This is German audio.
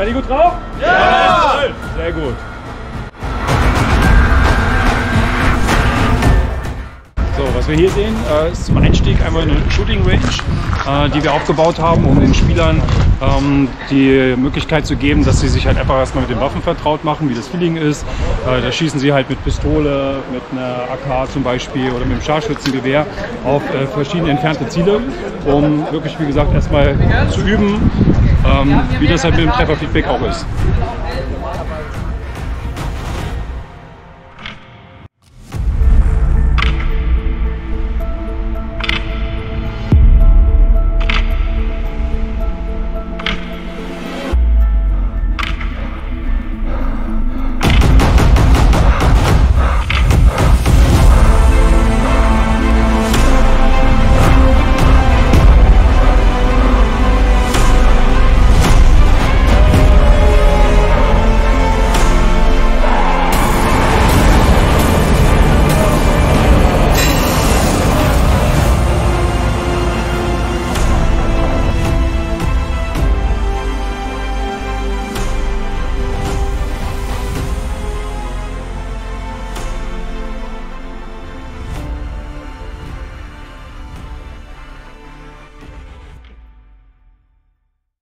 Seid ihr gut drauf? Ja! Sehr gut. So, was wir hier sehen, ist zum Einstieg einmal eine Shooting Range, die wir aufgebaut haben, um den Spielern die Möglichkeit zu geben, dass sie sich halt einfach erstmal mit den Waffen vertraut machen, wie das Feeling ist. Da schießen sie halt mit Pistole, mit einer AK zum Beispiel oder mit einem Scharfschützengewehr auf verschiedene entfernte Ziele, um wirklich, wie gesagt, erstmal zu üben, wie das halt mit dem Trefferfeedback auch ist.